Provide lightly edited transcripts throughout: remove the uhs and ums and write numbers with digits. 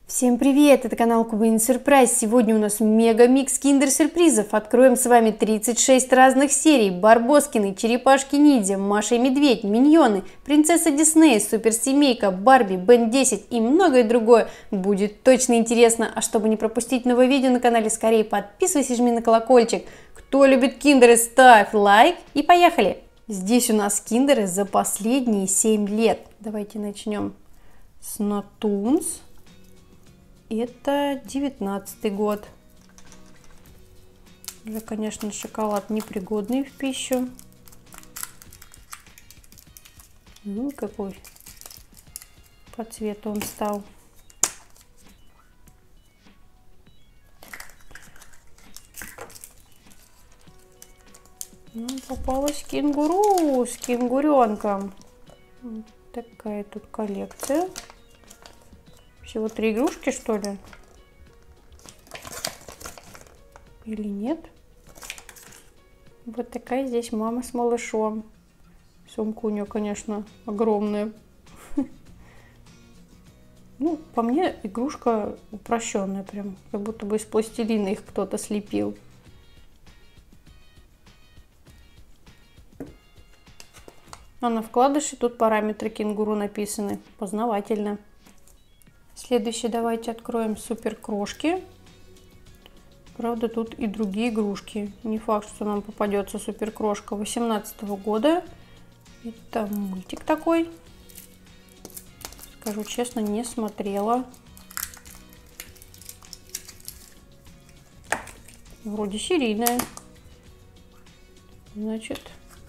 Всем привет! Это канал Кубань Сюрприз. Сегодня у нас мега-микс киндер-сюрпризов. Откроем с вами 36 разных серий. Барбоскины, Черепашки-ниндзя, Маша и Медведь, Миньоны, Принцесса Дисней, Суперсемейка, Барби, Бен 10 и многое другое. Будет точно интересно. А чтобы не пропустить новое видео на канале, скорее подписывайся и жми на колокольчик. Кто любит киндеры, ставь лайк и поехали! Здесь у нас киндеры за последние 7 лет. Давайте начнем с Натунс. Это 19-й год. Уже, конечно, шоколад непригодный в пищу. Ну, какой по цвету он стал. Ну, попалась кенгуру с кенгуренком. Вот такая тут коллекция. Всего 3 игрушки, что ли? Или нет? Вот такая здесь мама с малышом. Сумка у нее, конечно, огромная. Ну, по мне, игрушка упрощенная прям. Как будто бы из пластилина их кто-то слепил. А на вкладыше тут параметры кенгуру написаны. Познавательно. Следующее давайте откроем супер крошки. Правда, тут и другие игрушки. Не факт, что нам попадется супер крошка 18-го года. Это мультик такой. Скажу честно, не смотрела. Вроде серийная. Значит,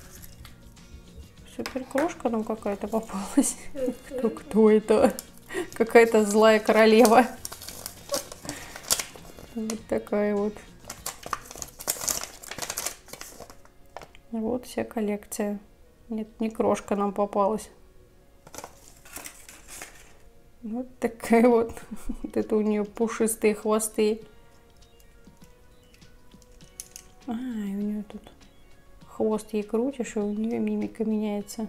супер крошка нам какая-то попалась. Кто это? Какая-то злая королева. Вот такая вот. Вот вся коллекция. Нет, не крошка нам попалась. Вот такая вот. Вот это у нее пушистые хвосты. А, и у нее тут хвост ей крутишь, и у нее мимика меняется.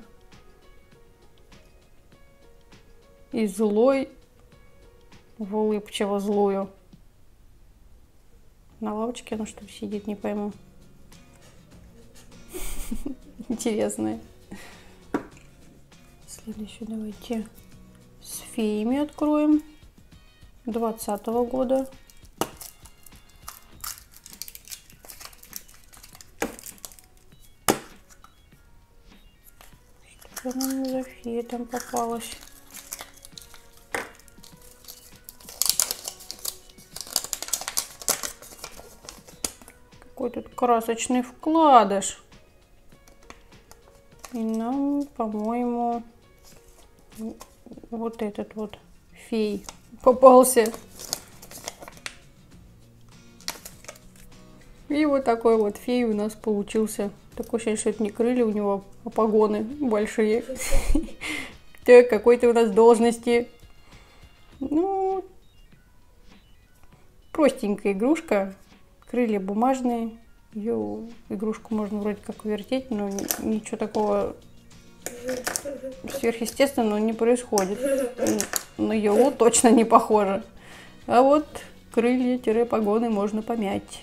И злой в улыбчиво злую. На лавочке она что сидит, не пойму. Интересная. Следующую давайте с феями откроем. 20-го года. Что нам за фея там попалась? Какой тут красочный вкладыш. И нам, по-моему, вот этот вот фей попался. И вот такой вот фей у нас получился. Такое ощущение, что это не крылья у него, а погоны большие. Так, какой-то у нас должности. Ну, простенькая игрушка. Крылья бумажные. Ее игрушку можно вроде как вертеть, но ничего такого сверхъестественного не происходит. На Йолу точно не похоже. А вот крылья-погоны можно помять.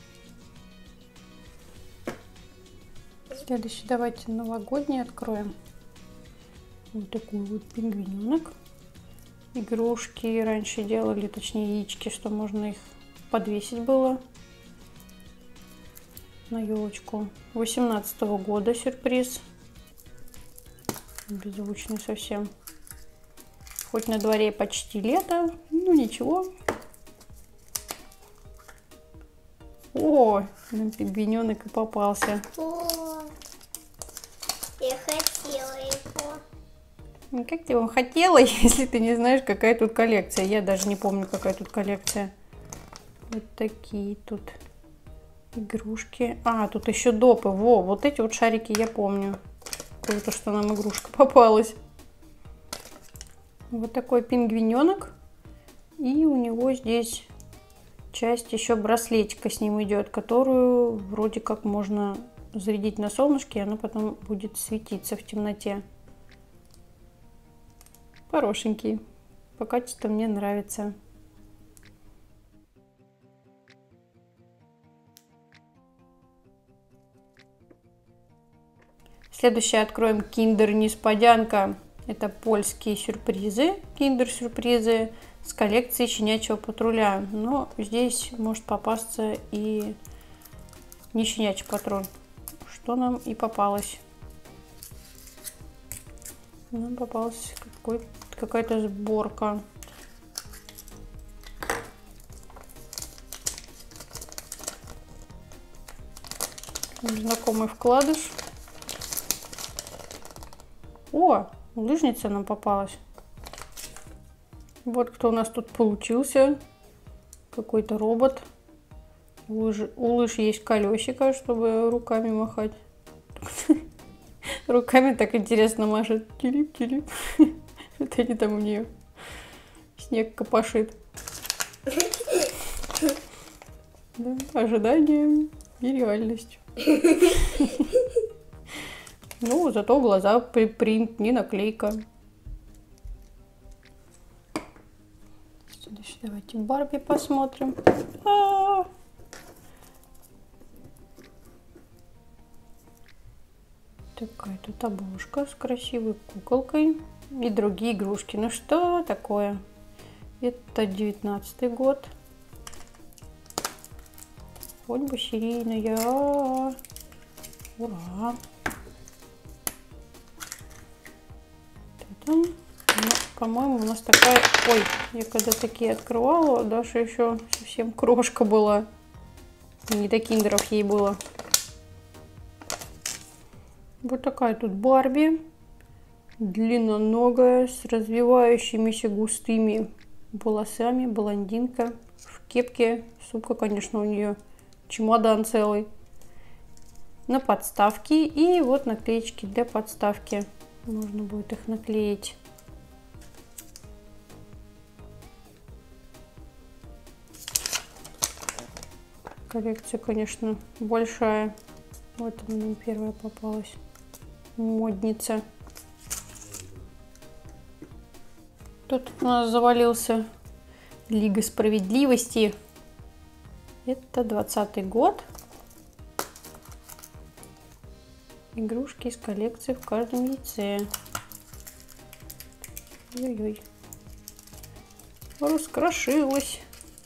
Следующий давайте новогодний откроем. Вот такой вот пингвиненок. Игрушки раньше делали, точнее яички, что можно их подвесить было на елочку. 18-го года сюрприз. Беззвучный совсем. Хоть на дворе почти лето, ну ничего. О, нам пингвиненок и попался. О, я хотела его. Ну, как ты его хотела, если ты не знаешь, какая тут коллекция? Я даже не помню, какая тут коллекция. Вот такие тут игрушки. А, тут еще допы. Во, вот эти вот шарики я помню. Круто, что нам игрушка попалась. Вот такой пингвиненок. И у него здесь часть еще браслетика с ним идет, которую вроде как можно зарядить на солнышке, и она потом будет светиться в темноте. Хорошенький. По качеству мне нравится. Следующее откроем Kinder Несподянка. Это польские сюрпризы, киндер-сюрпризы с коллекции Щенячьего патруля. Но здесь может попасться и не Щенячий патруль, что нам и попалось. Нам попалась какая-то сборка. Знакомый вкладыш. О, лыжница нам попалась. Вот кто у нас тут получился. Какой-то робот. У лыж есть колесико, чтобы руками махать. Руками так интересно машет. Тилип-тилип. Вот они там у нее. Снег копошит. Да, ожидание и реальность. Ну, зато глаза принт, не наклейка. Давайте Барби посмотрим. Такая тут обложка с красивой куколкой и другие игрушки. Ну что такое? Это 19-й год. Хоть бы серийная. Ура! Ну, по-моему, у нас такая... Ой, я когда такие открывала, Даша еще совсем крошка была. Не до киндеров ей было. Вот такая тут Барби. Длинноногая, с развивающимися густыми волосами. Блондинка. В кепке. Сумка, конечно, у нее чемодан целый. На подставке. И вот наклеечки для подставки. Можно будет их наклеить. Коллекция, конечно, большая. Вот она нам первая попалась. Модница. Тут у нас завалился Лига справедливости. Это 20-й год. Игрушки из коллекции в каждом яйце. Ой-ой. Раскрошилась.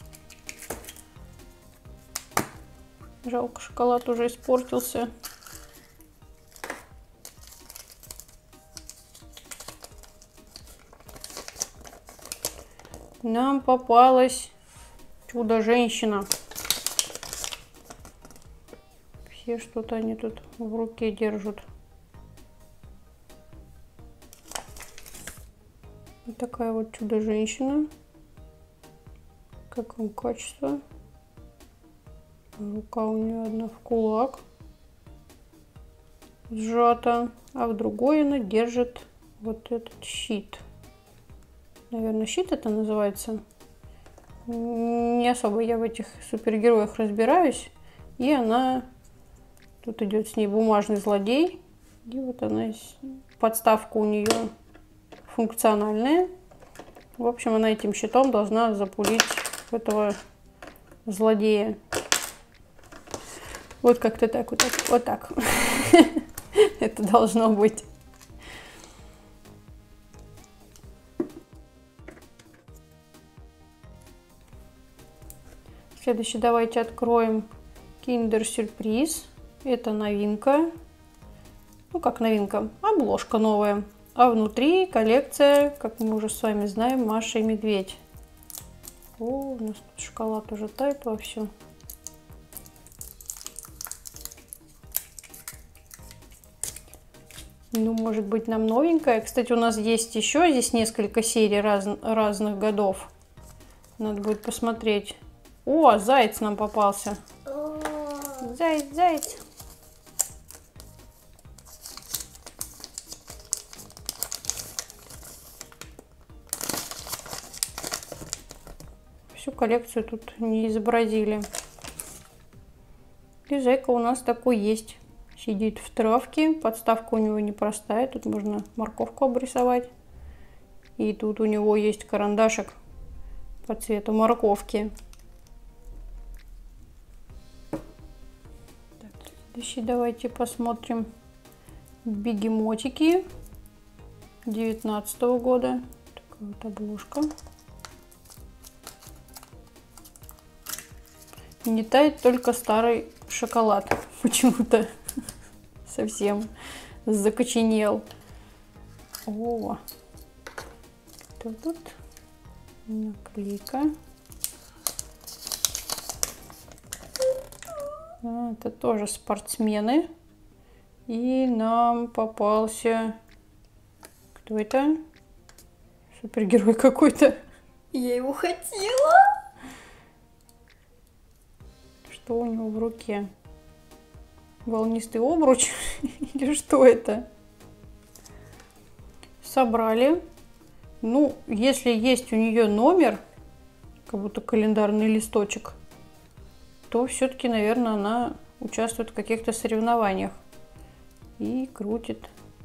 Жалко, шоколад уже испортился. Нам попалась Чудо-женщина. Все что-то они тут в руке держат. Вот такая вот Чудо-женщина. Как вам качество? Рука у нее одна в кулак сжата, а в другой она держит вот этот щит. Наверное, щит это называется. Не особо я в этих супергероях разбираюсь. И она... Тут идет с ней бумажный злодей. И вот она... Подставка у нее функциональная. В общем, она этим щитом должна запулить этого злодея. Вот как-то так, вот так, вот так. Это должно быть. Следующий давайте откроем Kinder Surprise. Это новинка. Ну как новинка? Обложка новая. А внутри коллекция, как мы уже с вами знаем, Маша и Медведь. О, у нас тут шоколад уже тает вовсю. Ну, может быть, нам новенькая. Кстати, у нас есть еще здесь несколько серий разных годов. Надо будет посмотреть. О, заяц нам попался. Заяц, заяц. Всю коллекцию тут не изобразили. И зайка у нас такой есть. Сидит в травке. Подставка у него непростая. Тут можно морковку обрисовать. И тут у него есть карандашик по цвету морковки. Так, следующий давайте посмотрим. Бегемотики 19 года. Такая вот обложка. Не тает только старый шоколад. Почему-то совсем закоченел. О, что тут? Наклейка. Это тоже спортсмены. И нам попался... Кто это? Супергерой какой-то. Я его хотела. Что у него в руке? Волнистый обруч? Или что это? Собрали. Ну, если есть у нее номер, как будто календарный листочек, то все-таки, наверное, она участвует в каких-то соревнованиях и крутит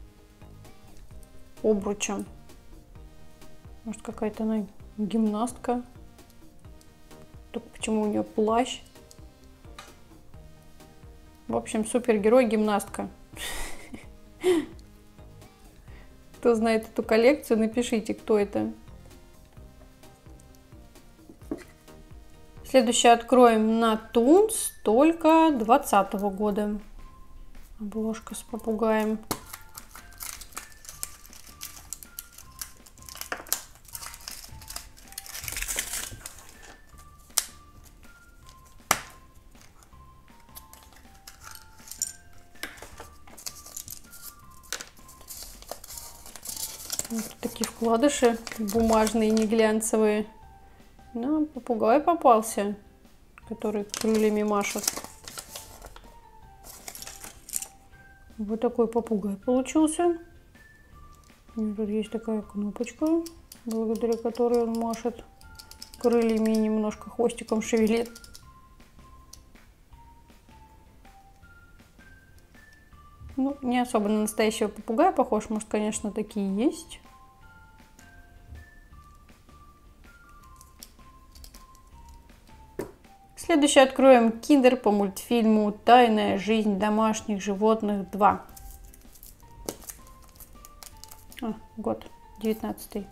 обручем. Может, какая-то она гимнастка. Только почему у нее плащ? В общем, супергерой-гимнастка. Кто знает эту коллекцию, напишите, кто это. Следующее откроем на Тунс, только 2020 года. Обложка с попугаем. Вот такие вкладыши бумажные, не глянцевые. Ну, попугай попался, который крыльями машет. Вот такой попугай получился. И тут есть такая кнопочка, благодаря которой он машет крыльями и немножко хвостиком шевелит. Ну, не особо на настоящего попугая похож. Может, конечно, такие есть. Следующее откроем Киндер по мультфильму «Тайная жизнь домашних животных 2». Год 19-й.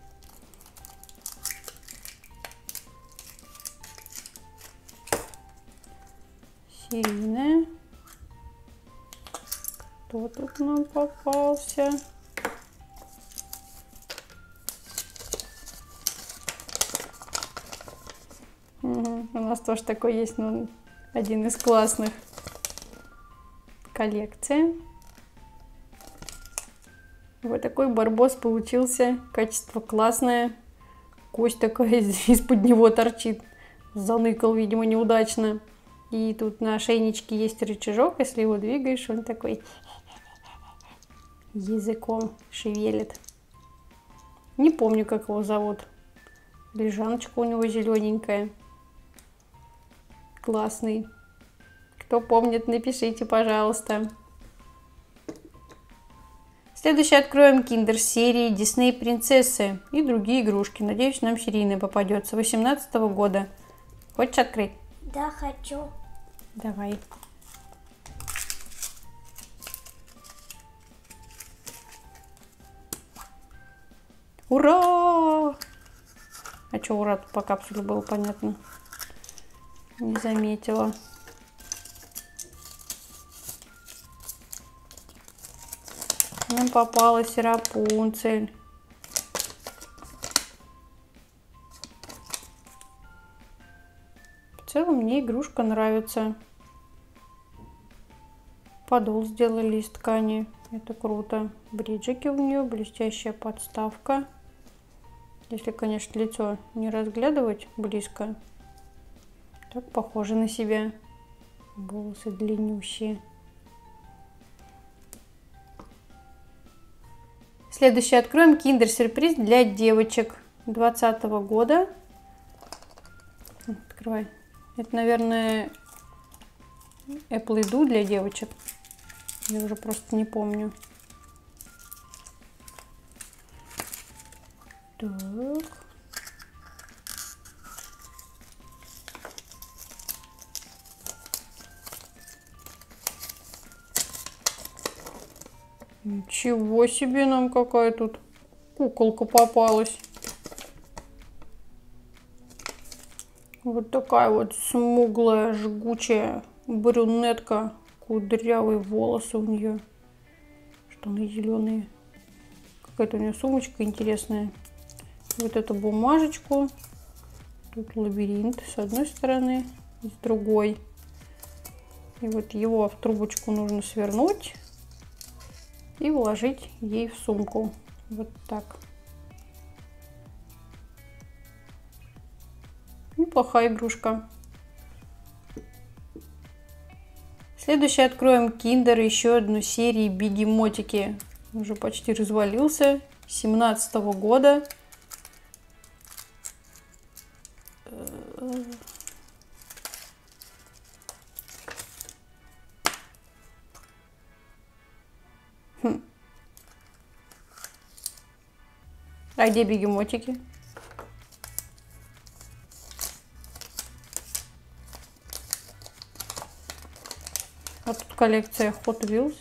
Серийная. Кто тут нам попался? Угу. У нас тоже такой есть, но один из классных. Коллекция. Вот такой барбос получился. Качество классное. Кость такая из-под него торчит. Заныкал, видимо, неудачно. И тут на ошейничке есть рычажок. Если его двигаешь, он такой языком шевелит. Не помню, как его зовут. Лежаночка у него зелененькая. Классный. Кто помнит, напишите, пожалуйста. Следующее откроем Киндер серии Дисней принцессы и другие игрушки. Надеюсь, нам серийная попадется. 2018 года. Хочешь открыть? Да, хочу. Давай. Ура! А что ура по капсуле было понятно? Не заметила. Нам попалась Рапунцель. В целом мне игрушка нравится. Подол сделали из ткани. Это круто. Бриджики у нее, блестящая подставка. Если, конечно, лицо не разглядывать близко, так похоже на себя. Волосы длиннющие. Следующий откроем Киндер сюрприз для девочек 2020 года. Открывай. Это, наверное, Apple еду для девочек. Я уже просто не помню. Так. Ничего себе, нам какая тут куколка попалась. Вот такая вот смуглая, жгучая брюнетка. Кудрявые волосы у нее. Штаны зеленые. Какая-то у нее сумочка интересная. Вот эту бумажечку. Тут лабиринт с одной стороны, с другой. И вот его в трубочку нужно свернуть и вложить ей в сумку. Вот так. Неплохая игрушка. Следующее откроем Kinder, еще одну серию бегемотики. Уже почти развалился. 17-го года. А где бегемотики? А тут коллекция Hot Wheels.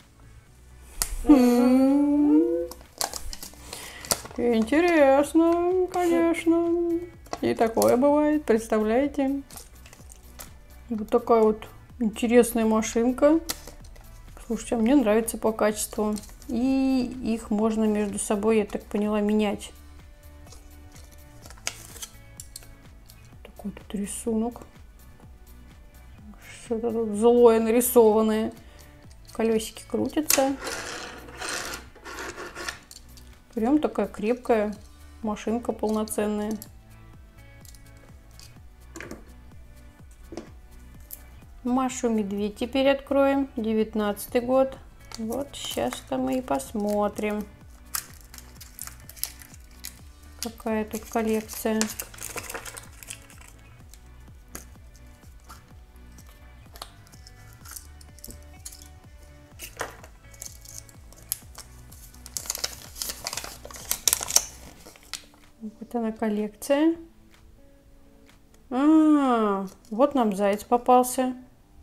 Интересно, конечно. И такое бывает, представляете? Вот такая вот интересная машинка. Слушайте, а мне нравится по качеству. И их можно между собой, я так поняла, менять. Такой тут рисунок. Что-то тут злое нарисованное. Колесики крутятся. Прям такая крепкая машинка полноценная. Машу Медведь теперь откроем. 19-й год. Вот сейчас-то мы и посмотрим, какая тут коллекция. Вот она коллекция. Вот нам заяц попался.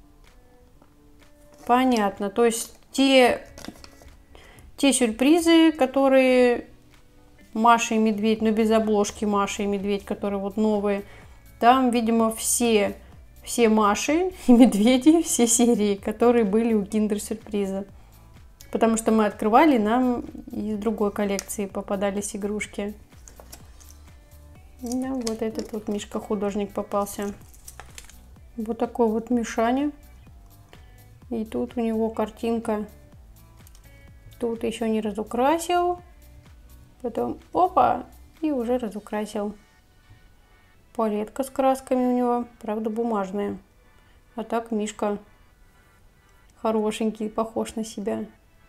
Понятно. То есть те сюрпризы, которые Маша и Медведь, но без обложки Маша и Медведь, которые вот новые, там, видимо, все Маши и Медведи, все серии, которые были у Киндер-сюрприза. Потому что мы открывали, нам из другой коллекции попадались игрушки. Да, вот этот вот Мишка-художник попался. Вот такой вот Мишаня. И тут у него картинка. Тут еще не разукрасил. Потом опа, и уже разукрасил. Палетка с красками у него, правда бумажная. А так Мишка хорошенький, похож на себя.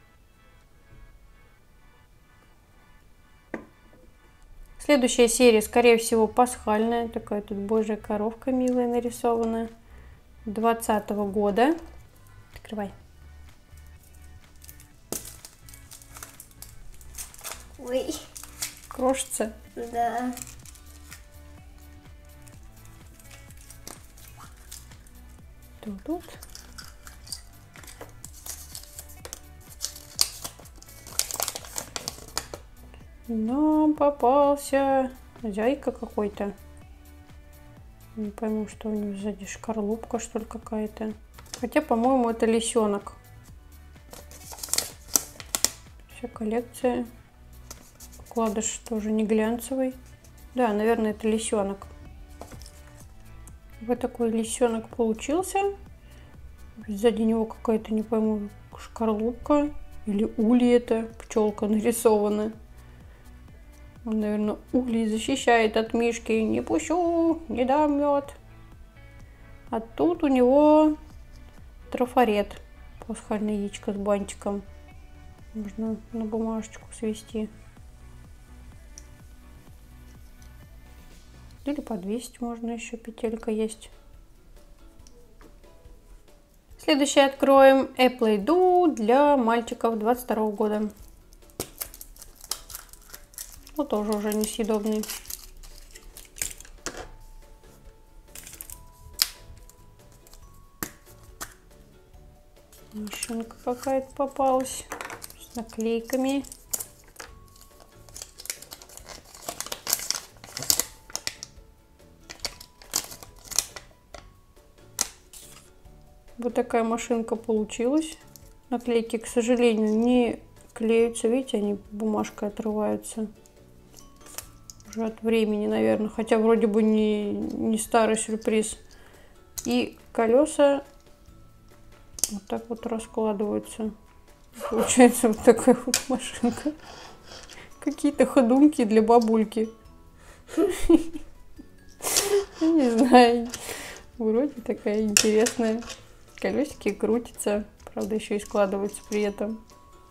Следующая серия, скорее всего, пасхальная. Такая тут божья коровка милая нарисованная. 20-го года. Открывай. Ой. Крошится? Да. Тут. Нам попался зайка какой-то. Не пойму, что у него сзади, шкарлупка, что ли, какая-то. Хотя, по-моему, это лисенок. Вся коллекция. Вкладыш тоже не глянцевый. Да, наверное, это лисенок. Вот такой лисенок получился. Сзади него какая-то, не пойму, шкарлупка. Или ульи это, пчелка нарисована. Он, наверное, улей защищает от Мишки. Не пущу, не дам мед. А тут у него трафарет. Пасхальное яичко с бантиком. Можно на бумажечку свести. Или подвесить можно, еще петелька есть. Следующее откроем Play-Doh для мальчиков 22 года. Ну, тоже уже несъедобный. Машинка какая-то попалась. наклейками. Вот такая машинка получилась. Наклейки, к сожалению, не клеются. Видите, они бумажкой отрываются. Уже от времени, наверное. Хотя вроде бы не старый сюрприз. И колеса вот так вот раскладываются. Получается вот такая вот машинка. Какие-то ходунки для бабульки. Не знаю. Вроде такая интересная. Колесики крутятся. Правда, еще и складываются при этом.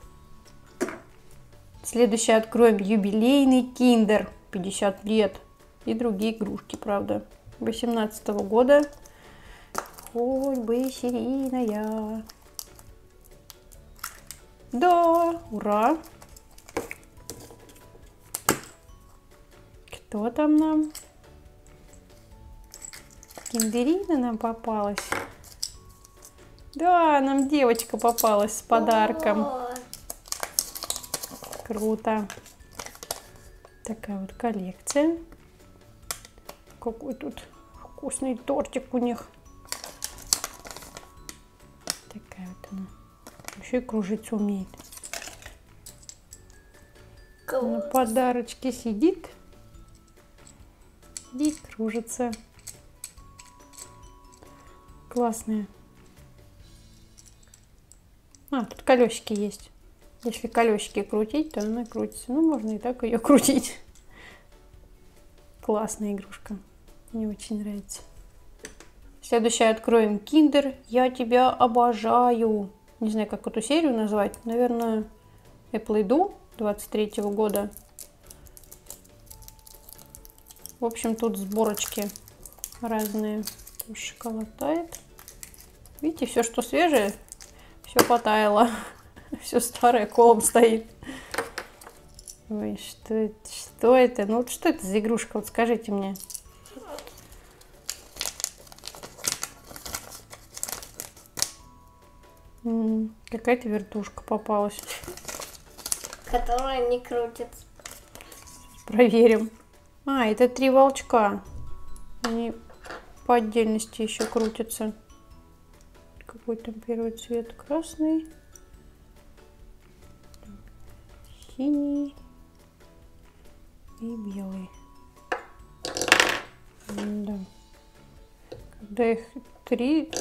Следующее откроем юбилейный киндер. 50 лет. И другие игрушки, правда. 18-го года. Хоть бы серийная. Да, ура. Кто там нам? Киндерина нам попалась. Да, нам девочка попалась с подарком. Круто. Такая вот коллекция. Какой тут вкусный тортик у них. Такая вот она. Еще и кружиться умеет. На подарочке сидит и кружится. Классная. Тут колесики есть. Если колесики крутить, то она крутится. Ну, можно и так ее крутить. Классная игрушка. Мне очень нравится. Следующее откроем киндер. Я тебя обожаю. Не знаю, как эту серию назвать. Наверное, Apple Do 23-го года. В общем, тут сборочки разные. Тут шоколад тает. Видите, все, что свежее, все потаяло. Все старое колом стоит. Ой, что это? Что это? Ну, вот что это за игрушка? Вот скажите мне. Какая-то вертушка попалась. Которая не крутится. Проверим. Это 3 волчка. Они по отдельности еще крутятся. Какой там первый цвет? Красный. Синий. И белый. Да. Когда их 3,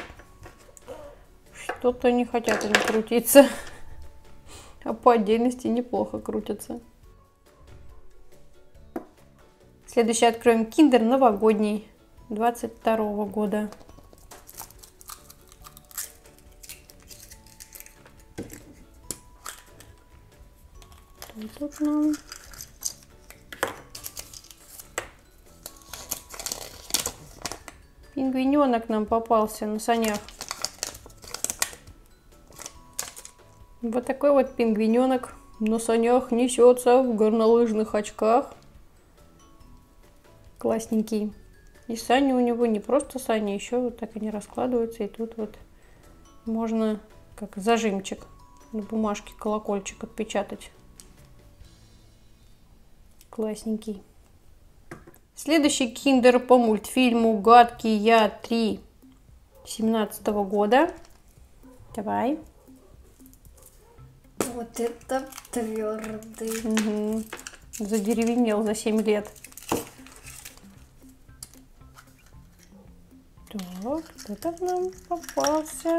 что-то не хотят они крутиться. А по отдельности неплохо крутятся. Следующий откроем киндер новогодний 22-го года. Тут нам пингвиненок нам попался на санях. Вот такой вот пингвиненок на санях несется в горнолыжных очках. Классненький. И сани у него не просто сани, еще вот так они раскладываются. И тут вот можно как зажимчик на бумажке колокольчик отпечатать. Классненький. Следующий киндер по мультфильму «Гадкий я 3» 17-го года. Давай. Вот это твердый. Угу. Задеревенел за 7 лет. Так, кто-то нам попался.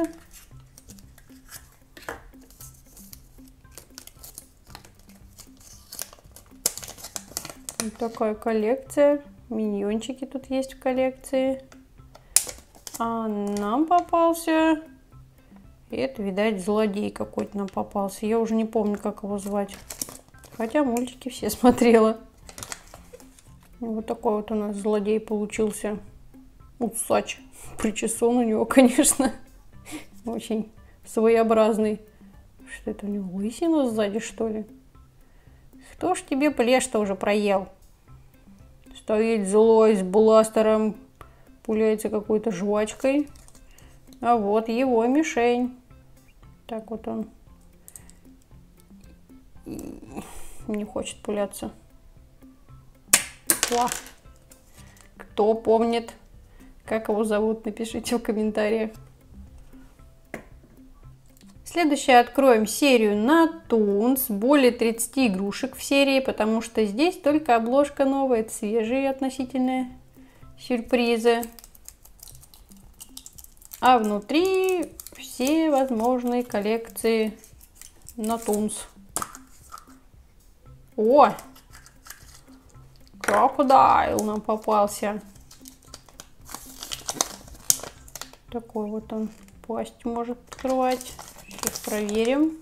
Вот такая коллекция. Миньончики тут есть в коллекции. А нам попался... Это, видать, злодей какой-то нам попался. Я уже не помню, как его звать. Хотя мультики все смотрела. Вот такой вот у нас злодей получился. Усач. Причесон у него, конечно, очень своеобразный. Что это у него, лысина сзади, что ли? Кто ж тебе плешь-то уже проел? Стоит злой с бластером, пуляется какой-то жвачкой. А вот его мишень. Так вот он Не хочет пуляться. О! Кто помнит, как его зовут, напишите в комментариях. Следующее откроем серию Натунс. Более 30 игрушек в серии, потому что здесь только обложка новая, это свежие относительно сюрпризы. А внутри все возможные коллекции Натунс. О! Крокодайл нам попался. Такой вот он пасть может открывать. Сейчас проверим.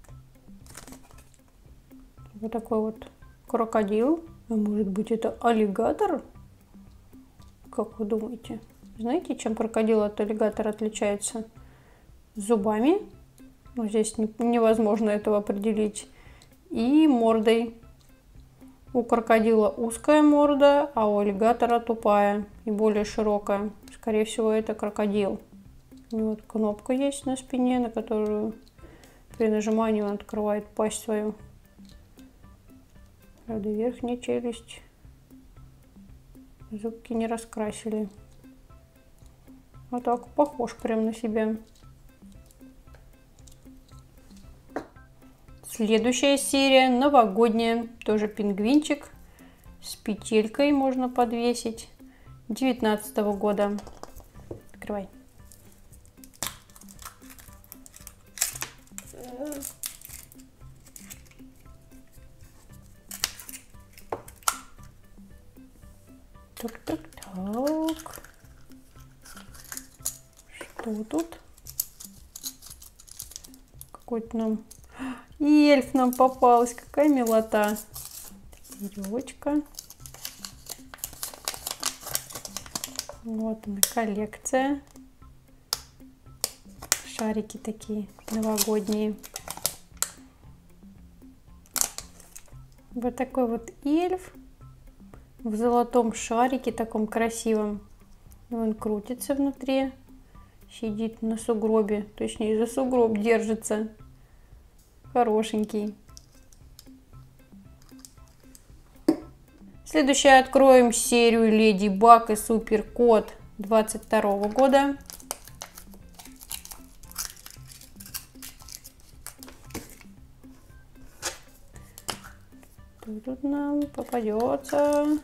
Вот такой вот крокодил. А может быть, это аллигатор? Как вы думаете? Знаете, чем крокодил от аллигатора отличается? Зубами. Ну, здесь невозможно этого определить. И мордой. У крокодила узкая морда, а у аллигатора тупая и более широкая. Скорее всего, это крокодил. Вот кнопка есть на спине, на которую при нажимании он открывает пасть свою. Правда, верхняя челюсть. Зубки не раскрасили. А так похож прям на себя. Следующая серия новогодняя. Тоже пингвинчик с петелькой можно подвесить. 2019 года. Открывай. Так. Что тут? Какой-то нам... И эльф нам попалась. Какая милота. Веревочка. Вот она, коллекция. Шарики такие новогодние. Вот такой вот эльф в золотом шарике, таком красивом. Он крутится внутри, сидит на сугробе, точнее за сугроб держится. Хорошенький. Следующее откроем серию Леди Баг и Супер Кот 22 года. Кто тут нам попадется?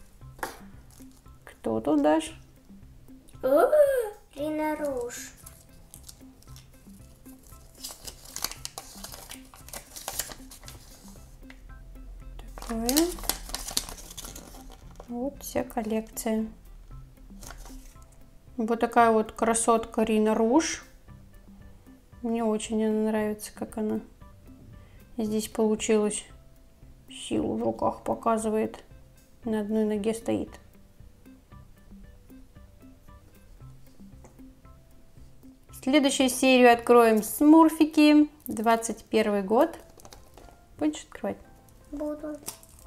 Кто тут, Даш? Рина Руж. Такое. Вот вся коллекция. Вот такая вот красотка Рина Руж. Мне очень она нравится, как она здесь получилась. Силу в руках показывает. На одной ноге стоит. Следующую серию откроем Смурфики. 21 год. Будешь открывать? Буду.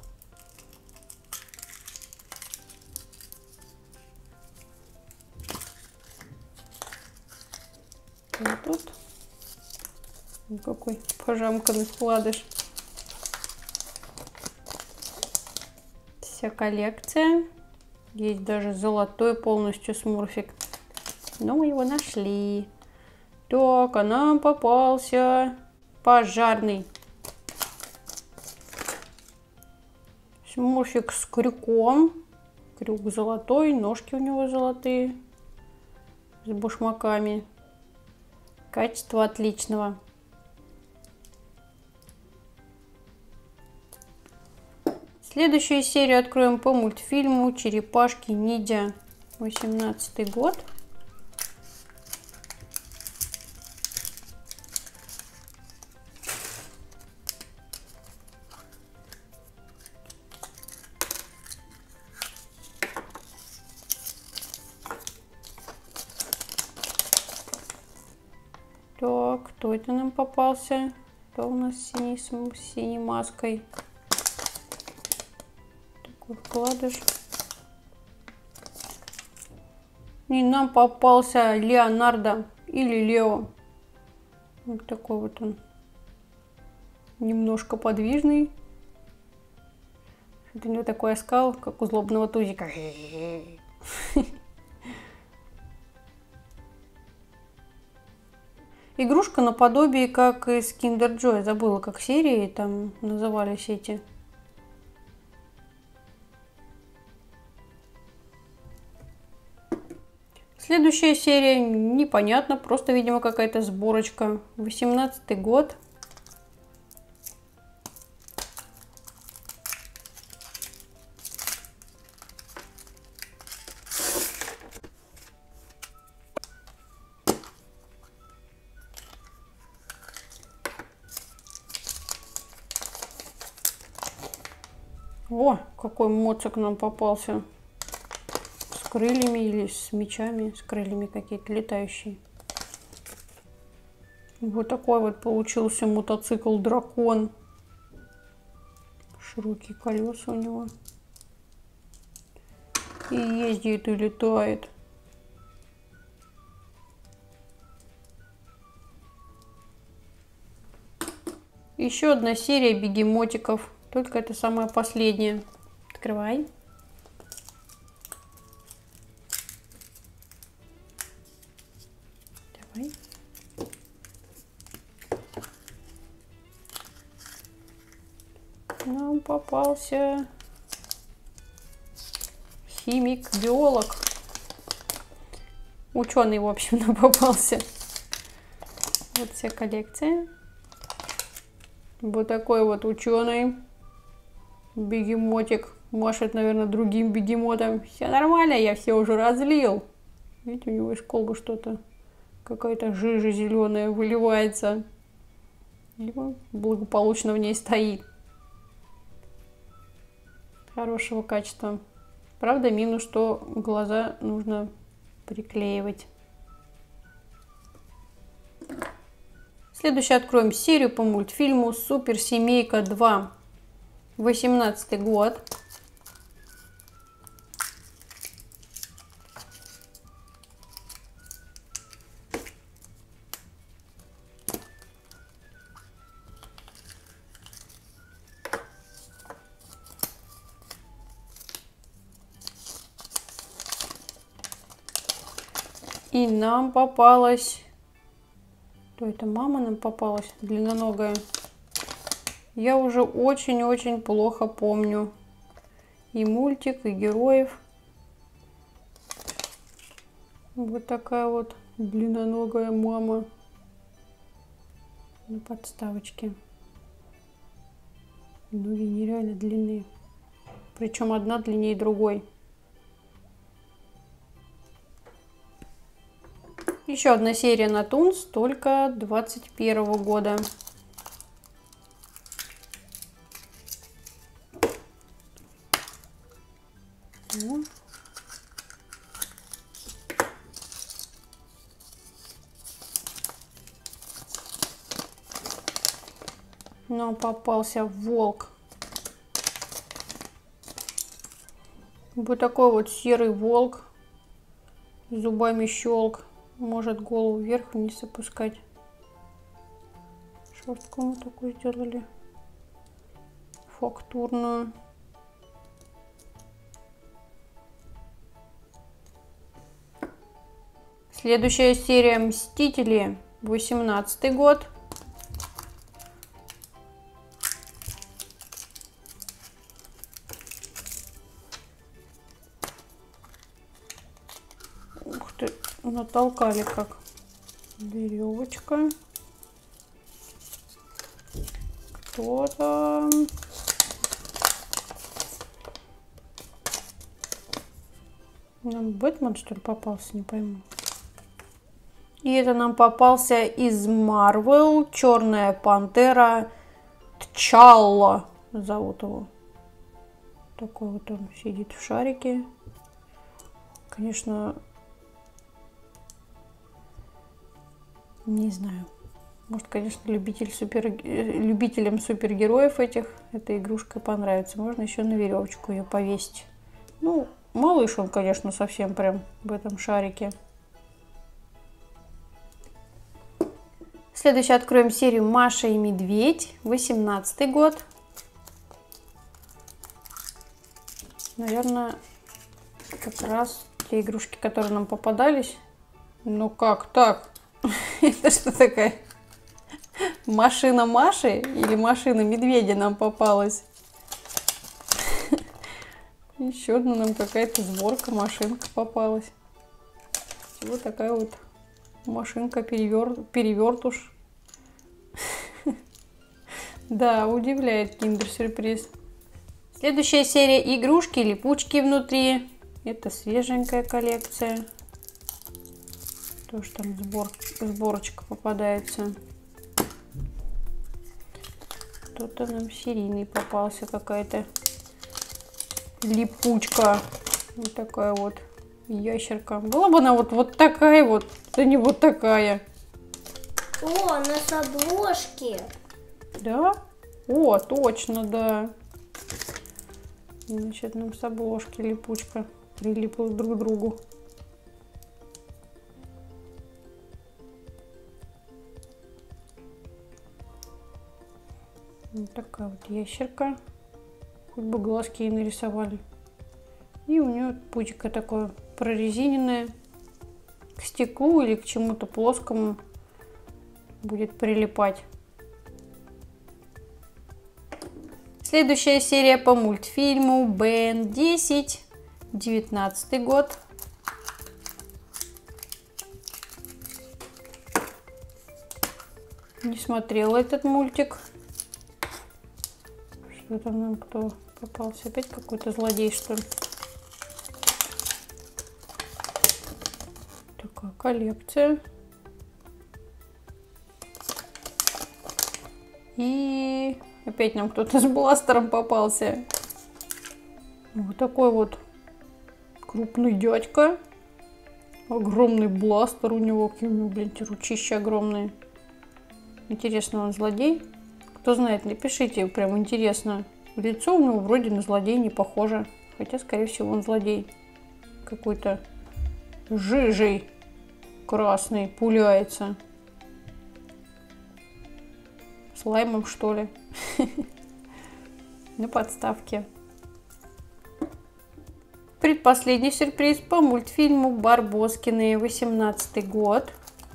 Вот тут. Какой пожамканный вкладыш. Вся коллекция. Есть даже золотой полностью смурфик. Но мы его нашли. Так, а нам попался пожарный. Смурфик с крюком. Крюк золотой, ножки у него золотые. С башмаками. Качество отличного. Следующую серию откроем по мультфильму «Черепашки-ниндзя». 18 год. Так, кто это нам попался? Кто у нас с синей маской? Такой вкладыш. И нам попался Леонардо или Лео. Вот такой вот он. немножко подвижный. Это у него такой оскал, как у злобного тузика. Игрушка наподобие, как из Kinder Joy. Забыла, как серии там назывались эти. Следующая серия непонятно, просто, видимо, какая-то сборочка. 18-й год. О, какой моцик нам попался. С крыльями или с мечами, с крыльями какие-то летающие. Вот такой вот получился мотоцикл-дракон. Широкие колеса у него. И ездит, и летает. Еще одна серия бегемотиков. Только это самая последняя. Открывай. Давай. Нам попался химик-биолог. Ученый, в общем, нам попался. Вот вся коллекция. Вот такой вот ученый. Бегемотик машет, наверное, другим бегемотом. Все нормально, я все уже разлил. Видите, у него из колбы что-то, какая-то жижа зеленая выливается. И он благополучно в ней стоит. Хорошего качества. Правда, минус, что глаза нужно приклеивать. Следующее откроем серию по мультфильму «Суперсемейка 2». 18-й год. И нам попалась... То это мама нам попалась, длинноногая. Я уже очень-очень плохо помню и мультик, и героев. Вот такая вот длинноногая мама на подставочке. Ноги нереально длинные. Причем одна длиннее другой. Еще одна серия на Тунс, только 21-го года. Нам попался волк. Вот такой вот серый волк. Зубами щелк. Может голову вверх вниз опускать. Шерстку мы такую сделали. Фактурную. Следующая серия «Мстители», 18-й год. Ух ты, натолкали как. Веревочка. Кто там? Нам Бэтмен, что ли, попался, не пойму. И это нам попался из Марвел Черная пантера Тчалла. Зовут его. Такой вот он сидит в шарике. Конечно, не знаю. Может, конечно, любителям супергероев этих эта игрушка понравится. Можно еще на веревочку ее повесить. Ну, малыш он, конечно, совсем прям в этом шарике. Следующий откроем серию «Маша и медведь», 18-й год. Наверное, как раз те игрушки, которые нам попадались. Ну как так? Это что такая? Машина Маши или машина медведя нам попалась? Еще одна нам какая-то сборка, машинка попалась. Вот такая вот машинка перевертуш. Да, удивляет киндер-сюрприз. Следующая серия игрушки, липучки внутри. Это свеженькая коллекция. Тоже там сборочка попадается. Кто-то нам серийный попался, какая-то липучка. Вот такая вот ящерка. Была бы она вот такая вот, да не вот такая. О, она с обложки. Да? О, точно, да. Значит, нам с обложки липучка прилипла друг к другу. Вот такая вот ящерка. Хоть бы глазки ей нарисовали. И у нее пучка такое прорезиненное. К стеклу или к чему-то плоскому будет прилипать. Следующая серия по мультфильму Бен 10, 19-й год. Не смотрела этот мультик. Что там нам кто попался? Опять какой-то злодей, что ли? Такая коллекция. И опять нам кто-то с бластером попался. Вот такой вот крупный дядька. Огромный бластер у него. Какие у него, блин, ручища огромные. Интересно, он злодей? Кто знает, напишите, прям интересно. Лицо у него вроде на злодея не похоже. Хотя, скорее всего, он злодей. Какой-то жижей красный пуляется. Слаймом, что ли? На подставке. Предпоследний сюрприз по мультфильму «Барбоскины», 18-й год.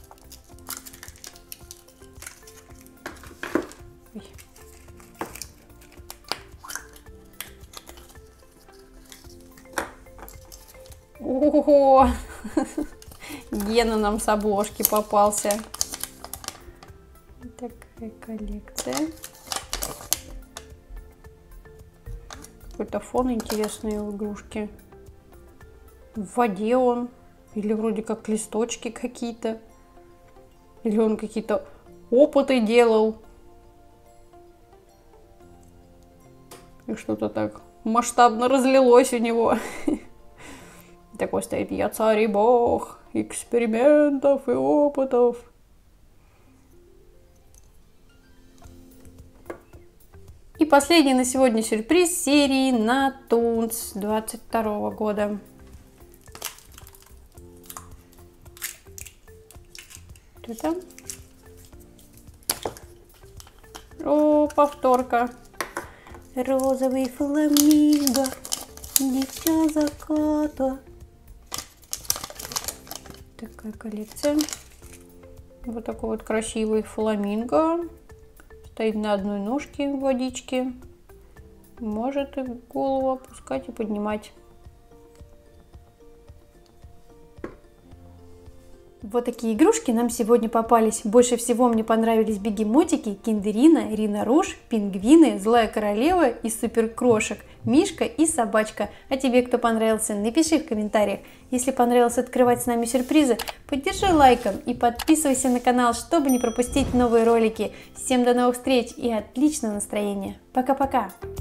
Ого! Гена нам с обложки попался. Такая коллекция. Какой-то фон интересный у игрушки. В воде он. Или вроде как листочки какие-то. Или он какие-то опыты делал. И что-то так масштабно разлилось у него. Такой стоит: я царь и бог экспериментов и опытов. И последний на сегодня сюрприз серии Натунс 22 года. Что там? О, повторка. Розовый фламинго, дитя заката. Такая коллекция. Вот такой вот красивый фламинго. Стоит на одной ножке в водичке. Может и голову опускать и поднимать. Вот такие игрушки нам сегодня попались. Больше всего мне понравились бегемотики, киндерина, Рина Руж, пингвины, Злая королева и суперкрошек, Мишка и собачка. А тебе кто понравился? Напиши в комментариях. Если понравилось открывать с нами сюрпризы, поддержи лайком и подписывайся на канал, чтобы не пропустить новые ролики. Всем до новых встреч и отличного настроения. Пока-пока!